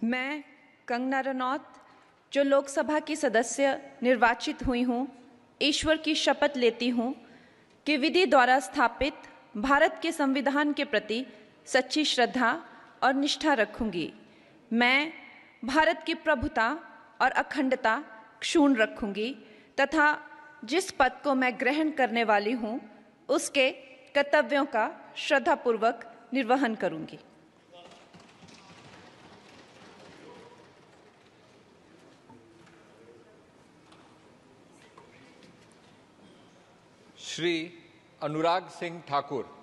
मैं कंगना रनौत, जो लोकसभा की सदस्य निर्वाचित हुई हूँ, ईश्वर की शपथ लेती हूँ कि विधि द्वारा स्थापित भारत के संविधान के प्रति सच्ची श्रद्धा और निष्ठा रखूंगी। मैं भारत की प्रभुता और अखंडता क्षुण्ण रखूंगी तथा जिस पद को मैं ग्रहण करने वाली हूँ उसके कर्तव्यों का श्रद्धापूर्वक निर्वहन करूंगी। श्री अनुराग सिंह ठाकुर।